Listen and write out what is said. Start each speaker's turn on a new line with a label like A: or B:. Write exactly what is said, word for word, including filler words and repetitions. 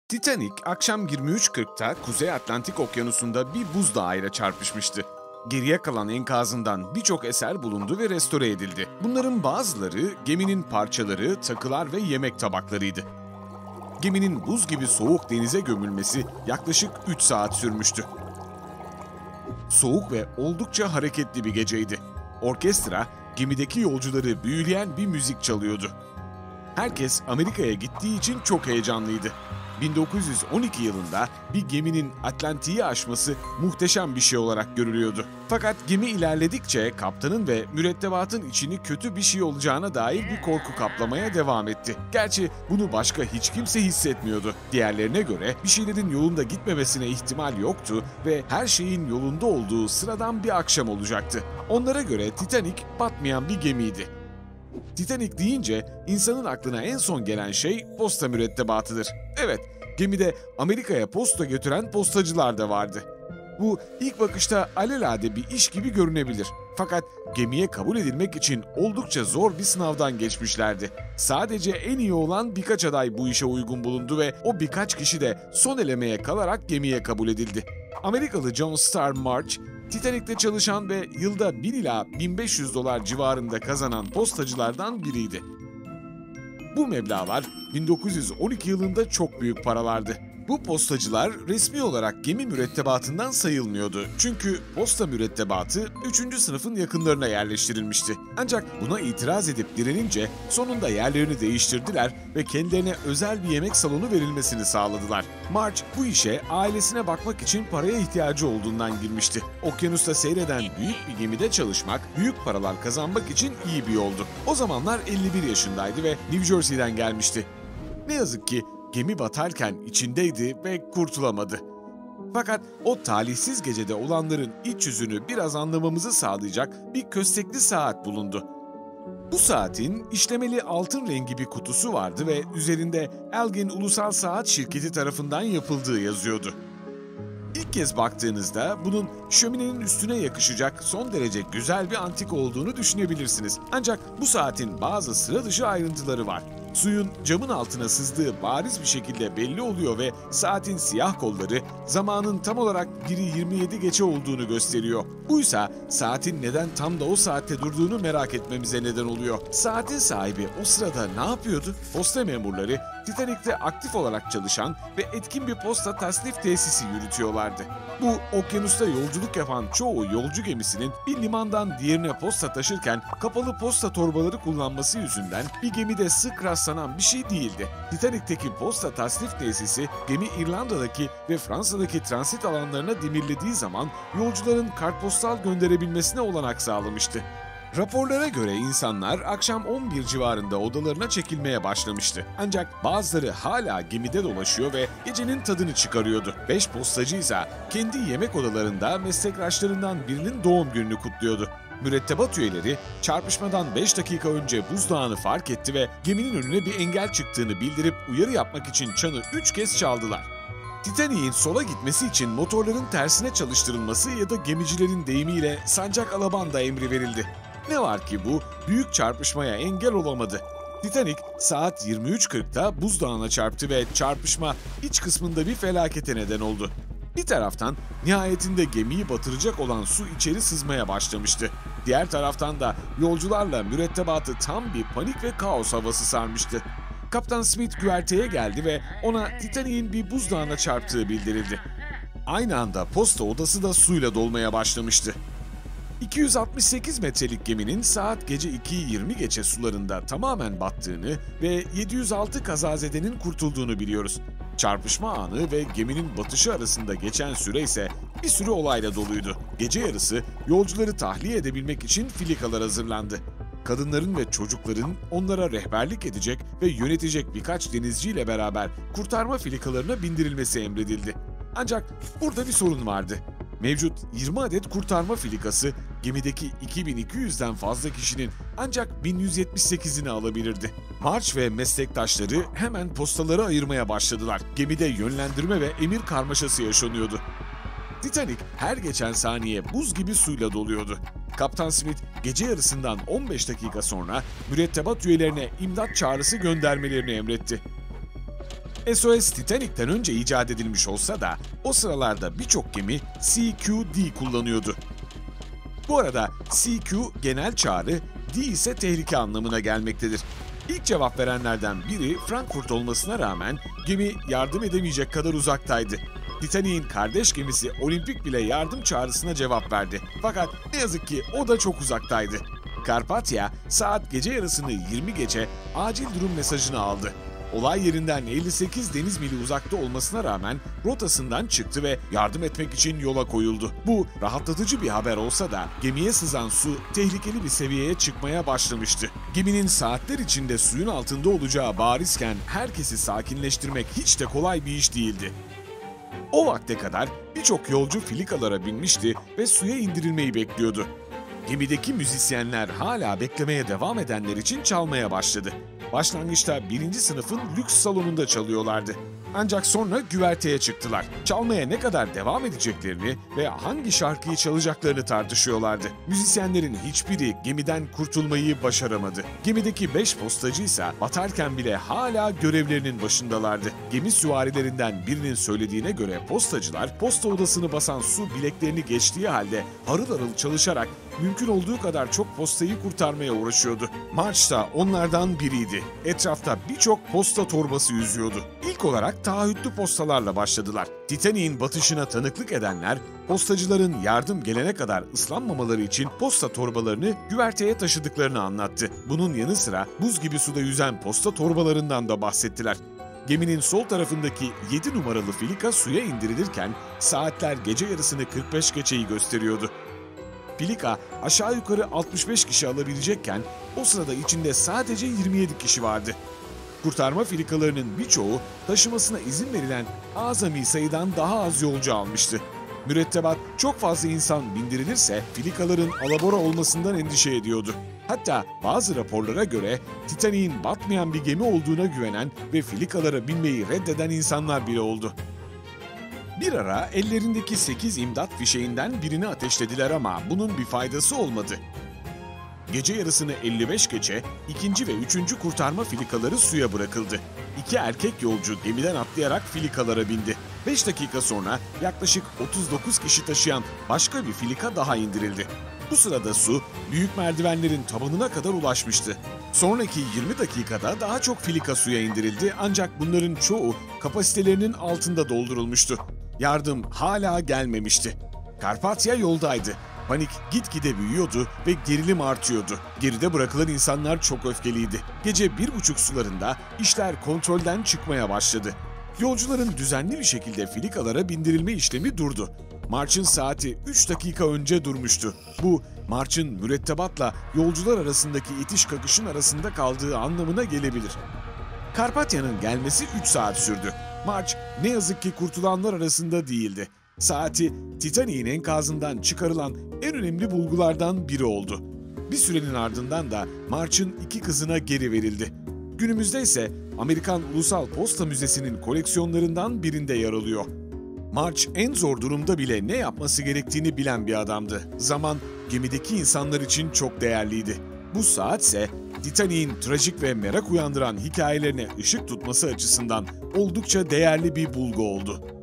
A: Titanic akşam yirmi üç kırkta Kuzey Atlantik Okyanusu'nda bir buzdağıyla çarpışmıştı. Geriye kalan enkazından birçok eser bulundu ve restore edildi. Bunların bazıları geminin parçaları, takılar ve yemek tabaklarıydı. Geminin buz gibi soğuk denize gömülmesi yaklaşık üç saat sürmüştü. Soğuk ve oldukça hareketli bir geceydi. Orkestra, gemideki yolcuları büyüleyen bir müzik çalıyordu. Herkes Amerika'ya gittiği için çok heyecanlıydı. bin dokuz yüz on iki yılında bir geminin Atlantik'i aşması muhteşem bir şey olarak görülüyordu. Fakat gemi ilerledikçe kaptanın ve mürettebatın içini kötü bir şey olacağına dair bir korku kaplamaya devam etti. Gerçi bunu başka hiç kimse hissetmiyordu. Diğerlerine göre bir şeylerin yolunda gitmemesine ihtimal yoktu ve her şeyin yolunda olduğu sıradan bir akşam olacaktı. Onlara göre Titanic batmayan bir gemiydi. Titanic deyince insanın aklına en son gelen şey posta mürettebatıdır. Evet, gemide Amerika'ya posta götüren postacılar da vardı. Bu ilk bakışta alelade bir iş gibi görünebilir. Fakat gemiye kabul edilmek için oldukça zor bir sınavdan geçmişlerdi. Sadece en iyi olan birkaç aday bu işe uygun bulundu ve o birkaç kişi de son elemeye kalarak gemiye kabul edildi. Amerikalı John Star March, Titanic'te çalışan ve yılda bin ila bin beş yüz dolar civarında kazanan postacılardan biriydi. Bu meblağlar bin dokuz yüz on iki yılında çok büyük paralardı. Bu postacılar resmi olarak gemi mürettebatından sayılmıyordu. Çünkü posta mürettebatı üçüncü sınıfın yakınlarına yerleştirilmişti. Ancak buna itiraz edip direnince sonunda yerlerini değiştirdiler ve kendilerine özel bir yemek salonu verilmesini sağladılar. March bu işe ailesine bakmak için paraya ihtiyacı olduğundan girmişti. Okyanusta seyreden büyük bir gemide çalışmak, büyük paralar kazanmak için iyi bir yoldu. O zamanlar elli bir yaşındaydı ve New Jersey'den gelmişti. Ne yazık ki gemi batarken içindeydi ve kurtulamadı. Fakat o talihsiz gecede olanların iç yüzünü biraz anlamamızı sağlayacak bir köstekli saat bulundu. Bu saatin işlemeli altın rengi bir kutusu vardı ve üzerinde Elgin Ulusal Saat Şirketi tarafından yapıldığı yazıyordu. İlk kez baktığınızda bunun şöminenin üstüne yakışacak son derece güzel bir antik olduğunu düşünebilirsiniz. Ancak bu saatin bazı sıra dışı ayrıntıları var. Suyun camın altına sızdığı bariz bir şekilde belli oluyor ve saatin siyah kolları zamanın tam olarak biri yirmi yedi geçe olduğunu gösteriyor. Buysa saatin neden tam da o saatte durduğunu merak etmemize neden oluyor. Saatin sahibi o sırada ne yapıyordu? Posta memurları Titanic'te aktif olarak çalışan ve etkin bir posta tasnif tesisi yürütüyorlardı. Bu okyanusta yolculuk yapan çoğu yolcu gemisinin bir limandan diğerine posta taşırken kapalı posta torbaları kullanması yüzünden bir gemide sık rastlanan bir şey değildi. Titanic'teki posta tasnif tesisi gemi İrlanda'daki ve Fransa'daki transit alanlarına demirlediği zaman yolcuların kartpostal gönderebilmesine olanak sağlamıştı. Raporlara göre insanlar akşam on bir civarında odalarına çekilmeye başlamıştı. Ancak bazıları hala gemide dolaşıyor ve gecenin tadını çıkarıyordu. Beş postacı ise kendi yemek odalarında meslektaşlarından birinin doğum gününü kutluyordu. Mürettebat üyeleri çarpışmadan beş dakika önce buzdağını fark etti ve geminin önüne bir engel çıktığını bildirip uyarı yapmak için çanı üç kez çaldılar. Titanic'in sola gitmesi için motorların tersine çalıştırılması ya da gemicilerin deyimiyle sancak alabanda emri verildi. Ne var ki bu büyük çarpışmaya engel olamadı. Titanic saat yirmi üç kırkta buzdağına çarptı ve çarpışma iç kısmında bir felakete neden oldu. Bir taraftan nihayetinde gemiyi batıracak olan su içeri sızmaya başlamıştı. Diğer taraftan da yolcularla mürettebatı tam bir panik ve kaos havası sarmıştı. Kaptan Smith güverteye geldi ve ona Titanic'in bir buzdağına çarptığı bildirildi. Aynı anda posta odası da suyla dolmaya başlamıştı. iki yüz altmış sekiz metrelik geminin saat gece ikiyi yirmi geçe sularında tamamen battığını ve yedi yüz altı kazazedenin kurtulduğunu biliyoruz. Çarpışma anı ve geminin batışı arasında geçen süre ise bir sürü olayla doluydu. Gece yarısı yolcuları tahliye edebilmek için filikalar hazırlandı. Kadınların ve çocukların onlara rehberlik edecek ve yönetecek birkaç denizciyle beraber kurtarma filikalarına bindirilmesi emredildi. Ancak burada bir sorun vardı. Mevcut yirmi adet kurtarma filikası gemideki iki bin iki yüzden fazla kişinin ancak bin yüz yetmiş sekizini alabilirdi. March ve meslektaşları hemen postaları ayırmaya başladılar. Gemide yönlendirme ve emir karmaşası yaşanıyordu. Titanic her geçen saniye buz gibi suyla doluyordu. Kaptan Smith gece yarısından on beş dakika sonra mürettebat üyelerine imdat çağrısı göndermelerini emretti. S O S Titanic'ten önce icat edilmiş olsa da o sıralarda birçok gemi C Q D kullanıyordu. Bu arada C Q genel çağrı, D ise tehlike anlamına gelmektedir. İlk cevap verenlerden biri Frankfurt olmasına rağmen gemi yardım edemeyecek kadar uzaktaydı. Titanic'in kardeş gemisi Olympic bile yardım çağrısına cevap verdi. Fakat ne yazık ki o da çok uzaktaydı. Karpatya saat gece yarısını yirmi geçe acil durum mesajını aldı. Olay yerinden elli sekiz deniz mili uzakta olmasına rağmen rotasından çıktı ve yardım etmek için yola koyuldu. Bu rahatlatıcı bir haber olsa da gemiye sızan su tehlikeli bir seviyeye çıkmaya başlamıştı. Geminin saatler içinde suyun altında olacağı barizken herkesi sakinleştirmek hiç de kolay bir iş değildi. O vakte kadar birçok yolcu filikalara binmişti ve suya indirilmeyi bekliyordu. Gemideki müzisyenler hala beklemeye devam edenler için çalmaya başladı. Başlangıçta birinci sınıfın lüks salonunda çalıyorlardı. Ancak sonra güverteye çıktılar. Çalmaya ne kadar devam edeceklerini ve hangi şarkıyı çalacaklarını tartışıyorlardı. Müzisyenlerin hiçbiri gemiden kurtulmayı başaramadı. Gemideki beş postacı ise batarken bile hala görevlerinin başındalardı. Gemi süvarilerinden birinin söylediğine göre postacılar posta odasını basan su bileklerini geçtiği halde harıl harıl çalışarak mümkün olduğu kadar çok postayı kurtarmaya uğraşıyordu. March da onlardan biriydi. Etrafta birçok posta torbası yüzüyordu. İlk olarak taahhütlü postalarla başladılar. Titanic'in batışına tanıklık edenler, postacıların yardım gelene kadar ıslanmamaları için posta torbalarını güverteye taşıdıklarını anlattı. Bunun yanı sıra buz gibi suda yüzen posta torbalarından da bahsettiler. Geminin sol tarafındaki yedi numaralı filika suya indirilirken saatler gece yarısını kırk beş geçeyi gösteriyordu. Filika aşağı yukarı altmış beş kişi alabilecekken o sırada içinde sadece yirmi yedi kişi vardı. Kurtarma filikalarının birçoğu taşımasına izin verilen azami sayıdan daha az yolcu almıştı. Mürettebat çok fazla insan bindirilirse filikaların alabora olmasından endişe ediyordu. Hatta bazı raporlara göre Titanic'in batmayan bir gemi olduğuna güvenen ve filikalara binmeyi reddeden insanlar bile oldu. Bir ara ellerindeki sekiz imdat fişeğinden birini ateşlediler ama bunun bir faydası olmadı. Gece yarısını elli beş geçe ikinci ve üçüncü kurtarma filikaları suya bırakıldı. İki erkek yolcu gemiden atlayarak filikalara bindi. beş dakika sonra yaklaşık otuz dokuz kişi taşıyan başka bir filika daha indirildi. Bu sırada su büyük merdivenlerin tabanına kadar ulaşmıştı. Sonraki yirmi dakikada daha çok filika suya indirildi ancak bunların çoğu kapasitelerinin altında doldurulmuştu. Yardım hala gelmemişti. Karpatya yoldaydı. Panik gitgide büyüyordu ve gerilim artıyordu. Geride bırakılan insanlar çok öfkeliydi. Gece bir buçuk sularında işler kontrolden çıkmaya başladı. Yolcuların düzenli bir şekilde filikalara bindirilme işlemi durdu. March'ın saati üç dakika önce durmuştu. Bu, March'ın mürettebatla yolcular arasındaki itiş kakışın arasında kaldığı anlamına gelebilir. Karpatya'nın gelmesi üç saat sürdü. March ne yazık ki kurtulanlar arasında değildi. Saati Titanic'in enkazından çıkarılan en önemli bulgulardan biri oldu. Bir sürenin ardından da March'ın iki kızına geri verildi. Günümüzde ise Amerikan Ulusal Posta Müzesi'nin koleksiyonlarından birinde yer alıyor. March en zor durumda bile ne yapması gerektiğini bilen bir adamdı. Zaman gemideki insanlar için çok değerliydi. Bu saat ise Titanic'in trajik ve merak uyandıran hikayelerine ışık tutması açısından oldukça değerli bir bulgu oldu.